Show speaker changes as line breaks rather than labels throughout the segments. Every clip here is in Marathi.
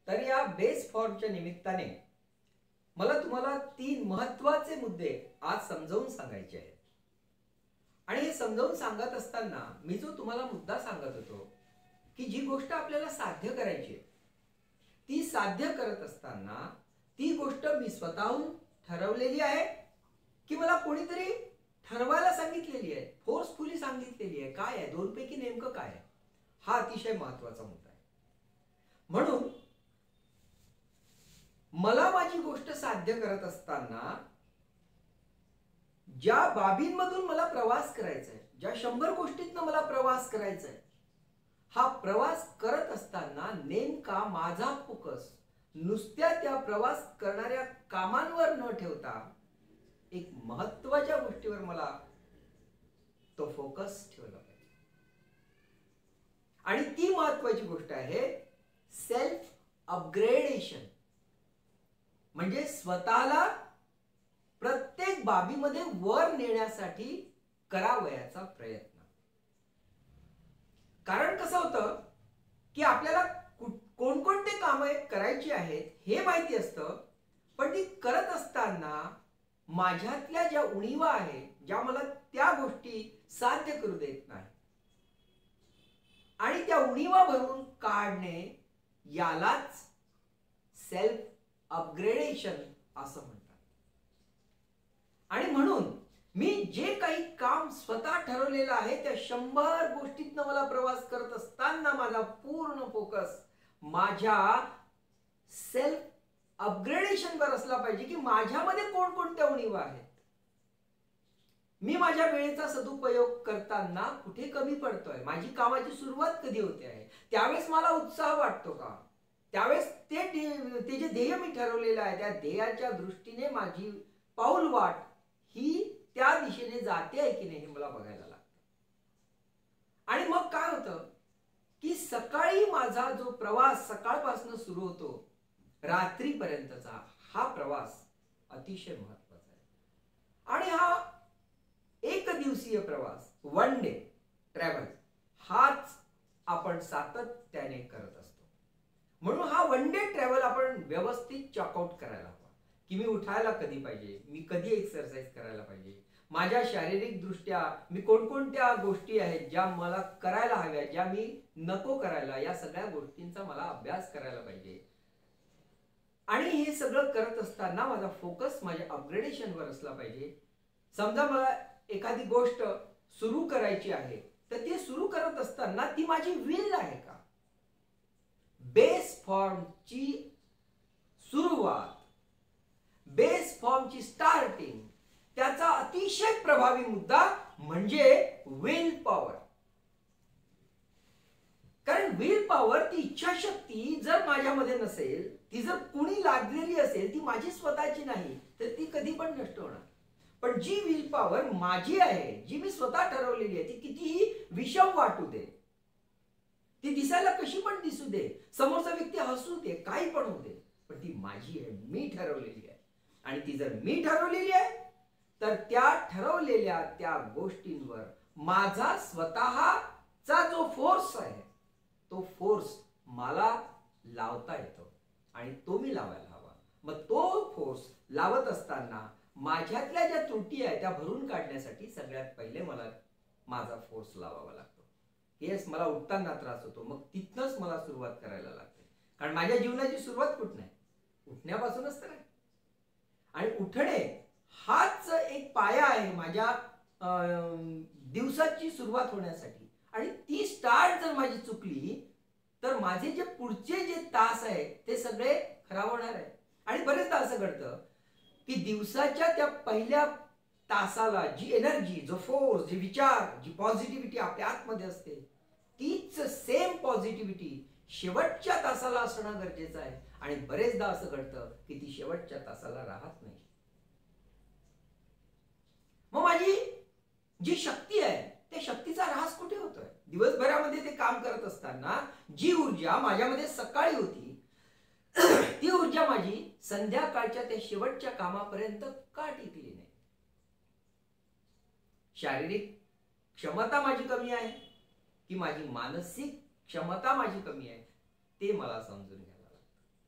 तर या बेस फॉर्मच्या निमित्ताने मला तुम्हाला 3 महत्त्वाचे मुद्दे आज समजावून सांगायचे आहेत. आणि हे समजावून सांगत असताना मी जो तुम्हाला मुद्दा सांगत होतो की जी गोष्ट आपल्याला साध्य करायची आहे ती साध्य करत असताना ती गोष्ट मी स्वतःहून ठरवलेली आहे की मला कोणीतरी ठरवायला सांगितलेली आहे, फोर्सफुली सांगितलेली आहे. काय आहे, दोनपैकी नेमकं काय आहे, हा अतिशय महत्त्वाचा मुद्दा आहे. म्हणून मला माझी गोष्ट साध्य करत असताना ज्या बाबींमधून मला प्रवास करायचा आहे, ज्या 100 गोष्टीतनं मला प्रवास करायचा आहे, हा प्रवास करत असताना नेमका माझा फोकस नुसत्या त्या प्रवास करणाऱ्या कामांवर न ठेवता एक महत्त्वाच्या गोष्टीवर मला तो फोकस ठेवला पाहिजे. आणि ती महत्त्वाची गोष्ट आहे सेल्फ अपग्रेडेशन. म्हणजे स्वतःला प्रत्येक बाबीमध्ये वर नेण्यासाठी करावयाचा प्रयत्न. कारण कसं होतं की आपल्याला कोणकोणते कामे करायची आहेत हे माहिती असतं, पण ती करत असताना माझ्यातल्या ज्या उणीवा आहेत, ज्या मला त्या गोष्टी साध्य करू देत नाही, आणि त्या उणीवा भरून काढणे यालाच सेल्फ अपग्रेडेशन असं म्हणतात. आणि म्हणून मी जे काही काम स्वतः ठरवलेलं आहे त्या 100 गोष्टीतनं मला प्रवास करत असताना माझा पूर्ण फोकस माझ्या सेल्फ अपग्रेडेशन वर असला पाहिजे की माझ्यामध्ये कोणकोणत्या उणीवा आहेत, मी माझ्या वेळेचा सदुपयोग करताना कुठे कमी पडतोय, माझी कामाची सुरुवात कधी होते आहे, त्यावेळेस मला उत्साह वाटतो का, त्यावेळेस ते जे ध्येय मी ठरवलेलं आहे त्या ध्येयाच्या दृष्टीने माझी पाऊलवाट ही त्या दिशेने जाते आहे की नाही हे मला बघायला लागतं. आणि मग काय होतं की सकाळी माझा जो प्रवास सकाळपासून सुरू होतो रात्रीपर्यंतचा हा प्रवास अतिशय महत्त्वाचा आहे. आणि हा एक दिवसीय प्रवास, वन डे ट्रॅव्हल, हाच आपण सातत्याने करत असतो. म्हणून हा वन डे ट्रॅव्हल आपण व्यवस्थित चॉकआउट करायला हवा की मी उठायला कधी पाहिजे, मी कधी एक्सरसाइज करायला पाहिजे, माझ्या शारीरिक दृष्ट्या मी कोणकोणत्या गोष्टी आहेत ज्या मला करायला हव्या, ज्या मी नको करायला, या सगळ्या गोष्टींचा मला अभ्यास करायला पाहिजे. आणि हे सगळं करत असताना माझा फोकस माझ्या अपग्रेडेशनवर असला पाहिजे. समजा मला एखादी गोष्ट सुरू करायची आहे तर ती सुरू करत असताना ती माझी विल आहे का, बेस फॉर्मची सुरुवात, बेस फॉर्मची स्टार्टिंग, त्याचा अतिशय प्रभावी मुद्दा म्हणजे विल पॉवर. कारण विल पॉवर, ती इच्छाशक्ती जर माझ्यामध्ये नसेल, ती जर कुणी लागलेली असेल, ती माझी स्वतःची नाही, तर ती कधी पण नष्ट होणार. पण जी विल पॉवर माझी आहे, जी मी स्वतः ठरवलेली आहे, ती कितीही विषम वाटू दे, ती दिसायला कशी पण दिसू दे, समोरचा व्यक्ती हसू दे, काही पण होऊ दे, पण ती माझी आहे, मी ठरवलेली आहे. आणि ती जर मी ठरवलेली आहे तर त्या ठरवलेल्या त्या गोष्टींवर माझा स्वतःचा जो फोर्स आहे तो फोर्स मला लावता येतो आणि तो मी लावायला हवा. मग तो फोर्स लावत असताना माझ्यातल्या ज्या त्रुटी आहेत त्या भरून काढण्यासाठी सगळ्यात पहिले मला माझा फोर्स लावावा लागतो. येस, मला उठताना त्रास होतो, मग तिथनच मला सुरुवात करायला लागते. कारण माझ्या जीवनाची सुरुवात कुठून आहे, उठण्यापासूनच तर आहे. आणि उठणे हाच एक पाया आहे माझ्या दिवसाची सुरुवात होण्यासाठी. आणि ती स्टार्ट जर माझी चुकली तर माझे जे पुढचे जे तास आहेत ते सगळे खराब होणार आहे. आणि बरेचदा असं घडतं की दिवसाच्या त्या पहिल्या तासाला जी एनर्जी, जो फोर्स, जे विचार, जी पॉझिटिव्हिटी आपल्या आतमध्ये असते, तीच सेम पॉझिटिव्हिटी शेवटच्या तासाला असणं गरजेचं आहे. आणि बरेचदा असं घडतं की ती शेवटच्या तासाला राहत नाही. मग माझी जी शक्ती आहे त्या शक्तीचा ऱ्हास कुठे होतोय? दिवसभरामध्ये ते काम करत असताना जी ऊर्जा माझ्यामध्ये सकाळी होती ती ऊर्जा माझी संध्याकाळच्या त्या शेवटच्या कामापर्यंत का टिकली नाही? शारीरिक क्षमता माझी कमी आहे की माझी मानसिक क्षमता माझी कमी आहे, ते मला समजून घ्यायला लागतं.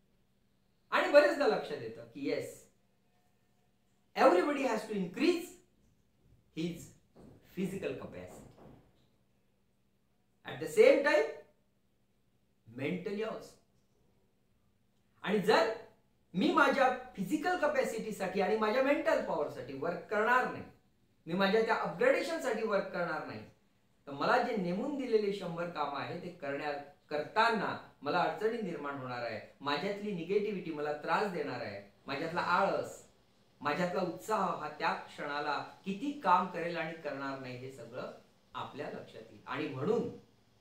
आणि बरेचदा लक्षात येतं की yes, everybody has to increase his physical capacity at the same time mentally also. आणि जर मी माझ्या फिजिकल कपॅसिटीसाठी आणि माझ्या मेंटल पॉवरसाठी वर्क करणार नाही, मी माझ्या त्या अपग्रेडेशनसाठी वर्क करणार नाही, तर मला जे नेमून दिलेले 100 कामं आहे ते करताना मला अडचणी निर्माण होणार आहे. माझ्यातली निगेटिव्हिटी मला त्रास देणार आहे. माझ्यातला आळस, माझ्यातला उत्साह हा त्या क्षणाला किती काम करेल आणि करणार नाही हे सगळं आपल्या लक्षात येईल. आणि म्हणून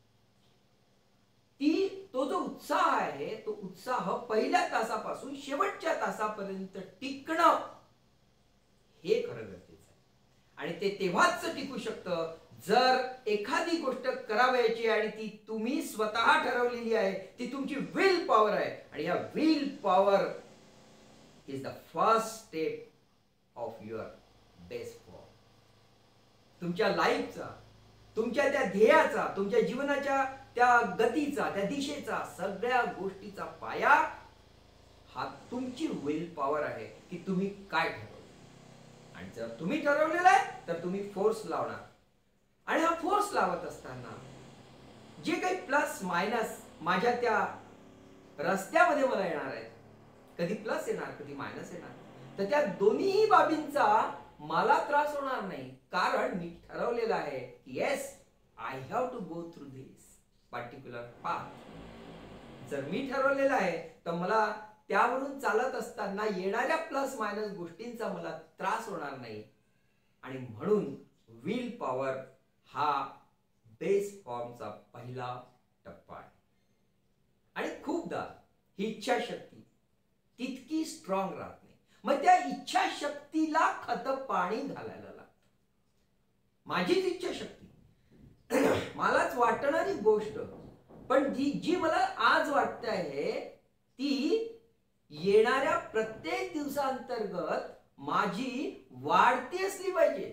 तो जो उत्साह आहे तो उत्साह पहिल्या तासापासून शेवटच्या तासापर्यंत टिकणं हे खरं गरजेचं आहे. आणि ते तेव्हाच टिकू शकतं जर एखादी गोष्ट करावयाची आणि ती तुम्ही स्वतः ठरवलेली आहे, ती तुमची विल पॉवर आहे. आणि या will power is the first step of your best form. तुमच्या लाईफचा, तुमच्या त्या ध्येयाचा, तुमच्या जीवनाच्या त्या गतीचा, त्या दिशेचा, सगळ्या गोष्टीचा पाया हा तुमची विल पॉवर आहे की तुम्ही काय ठरवलं. आणि जर तुम्ही ठरवलेलं आहे तर तुम्ही फोर्स लावणार. आणि हा फोर्स लावत असताना जे काही प्लस मायनस माझ्या त्या रस्त्यामध्ये मला येणार आहेत, कधी प्लस येणार कधी मायनस येणार, तर त्या दोन्ही बाबींचा मला त्रास होणार नाही. कारण मी ठरवलेलं आहे की yes, I have to go through this particular path. जर मी ठरवलेलं आहे तर मला त्यावरून चालत असताना येणाऱ्या प्लस मायनस गोष्टींचा मला त्रास होणार नाही. आणि म्हणून विल पॉवर हा बेस फॉर्मचा पहिला टप्पा आहे. आणि खूपदा ही इच्छाशक्ती तितकी स्ट्रॉंग राहत नाही. मग त्या इच्छाशक्तीला खत पाणी घालायला लागतं. माझीच इच्छाशक्ती, मलाच वाटणारी गोष्ट, पण जी मला आज वाटत आहे ती येणाऱ्या प्रत्येक दिवसांतर्गत माझी वाढती असली पाहिजे.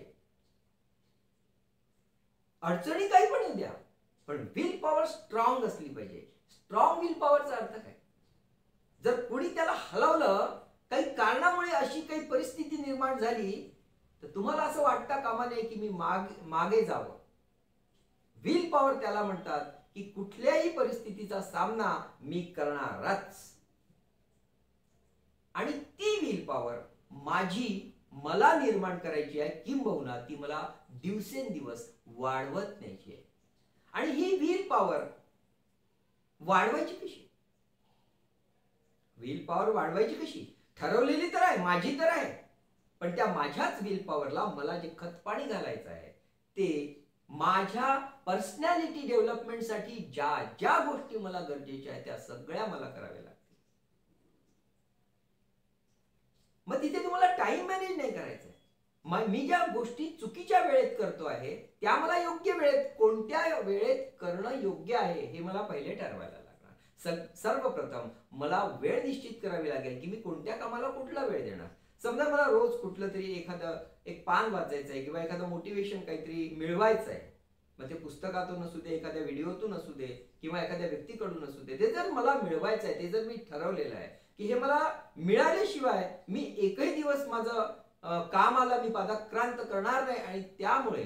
अडचणी काही पण येऊ द्या, पण विल पॉवर स्ट्रॉंग असली पाहिजे. स्ट्रॉंग विल पॉवरचा अर्थ काय? जर कोणी त्याला हलवलं, काही कारणामुळे अशी काही परिस्थिती निर्माण झाली, तर तुम्हाला असं वाटता कामा नये की मी मागे जावं. विल पॉवर त्याला म्हणतात की कुठल्याही परिस्थितीचा सामना मी करणारच. आणि ती विल पॉवर मला निर्माण करायची आहे, किंबहुना ती मला दिवसेंदिवस वाढवत न्यायची आहे. आणि ही विल पॉवर वाढवायची कशी? विल पॉवर वाढवायची कशी? ठरवलेली तर आहे, माझी तर आहे, पण त्या माझ्याच विल पॉवरला मला जे खतपाणी घालायचं आहे ते माझ्या पर्सनॅलिटी डेव्हलपमेंटसाठी ज्या ज्या गोष्टी मला गरजेच्या आहेत त्या सगळ्या मला कराव्या लागतील. मग तिथे तुम्हाला टाइम मॅनेज नाही करायचं. मी ज्या गोष्टी चुकीच्या वेळेत करतो आहे त्या मला योग्य वेळेत, कोणत्या वेळेत करणं योग्य आहे हे मला पहिले ठरवायला लागणार. सर्वप्रथम मला वेळ निश्चित करावी लागेल की मी कोणत्या कामाला कुठला वेळ देणार. समजा मला रोज कुठलं तरी एक पान वाचायचं आहे किंवा एखादं मोटिवेशन काहीतरी मिळवायचं आहे, मग ते पुस्तकातून असू दे, एखाद्या व्हिडिओतून असू दे किंवा एखाद्या व्यक्तीकडून असू दे, ते जर मला मिळवायचं आहे, ते जर मी ठरवलेलं आहे की हे मला मिळाल्याशिवाय मी एकही दिवस माझं कामाला मी पादाक्रांत करणार नाही, आणि त्यामुळे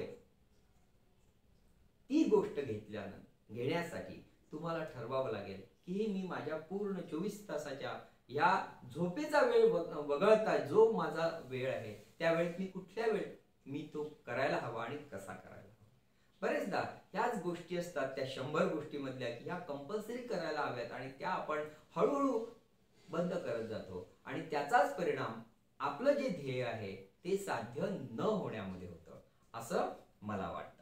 ती गोष्ट घेण्यासाठी तुम्हाला ठरवावं लागेल की मी माझ्या पूर्ण 24 तासाच्या या झोपेचा वेळ वगळता जो माझा वेळ आहे त्या वेळेत मी कुठल्या वेळेत मी तो करायला हवा आणि कसा करायला हवा. बरेचदा ह्याच गोष्टी असतात त्या 100 गोष्टीमधल्या की ह्या कंपल्सरी करायला हव्यात आणि त्या आपण हळूहळू बंद करत जातो, आणि त्याचाच परिणाम आपलं जे ध्येय आहे ते साध्य न होण्यामध्ये होतं असं मला वाटतं.